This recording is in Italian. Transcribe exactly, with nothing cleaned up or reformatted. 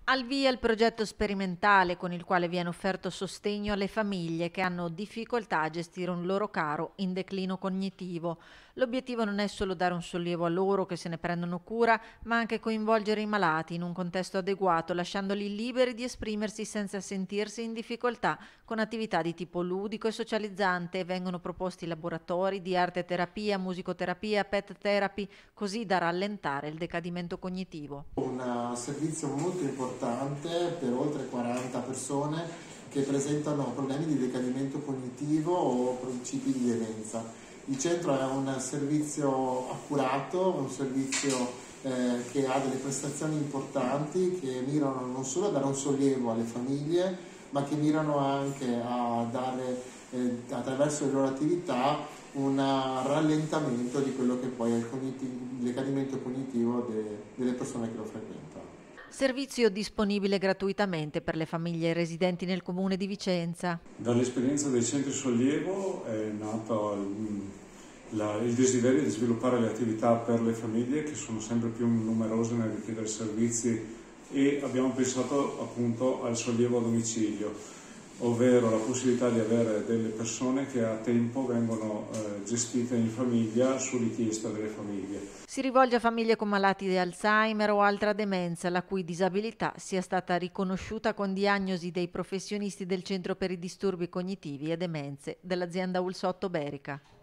Al via il progetto sperimentale con il quale viene offerto sostegno alle famiglie che hanno difficoltà a gestire un loro caro in declino cognitivo. L'obiettivo non è solo dare un sollievo a loro che se ne prendono cura, ma anche coinvolgere i malati in un contesto adeguato, lasciandoli liberi di esprimersi senza sentirsi in difficoltà. Con attività di tipo ludico e socializzante vengono proposti laboratori di arte terapia, musicoterapia, pet therapy, così da rallentare il decadimento cognitivo. Un servizio molto importante per oltre quaranta persone che presentano problemi di decadimento cognitivo o principi di demenza. Il centro è un servizio accurato, un servizio eh, che ha delle prestazioni importanti che mirano non solo a dare un sollievo alle famiglie, ma che mirano anche a dare eh, attraverso le loro attività un rallentamento di quello che poi è il, cognitivo, il decadimento cognitivo de, delle persone che lo frequentano. Servizio disponibile gratuitamente per le famiglie residenti nel comune di Vicenza. Dall'esperienza dei centri sollievo è nato il, la, il desiderio di sviluppare le attività per le famiglie che sono sempre più numerose nel richiedere servizi, e abbiamo pensato appunto al sollievo a domicilio, ovvero la possibilità di avere delle persone che a tempo vengono eh, gestite in famiglia su richiesta delle famiglie. Si rivolge a famiglie con malati di Alzheimer o altra demenza, la cui disabilità sia stata riconosciuta con diagnosi dei professionisti del Centro per i disturbi cognitivi e demenze dell'azienda Ulsotto Berica.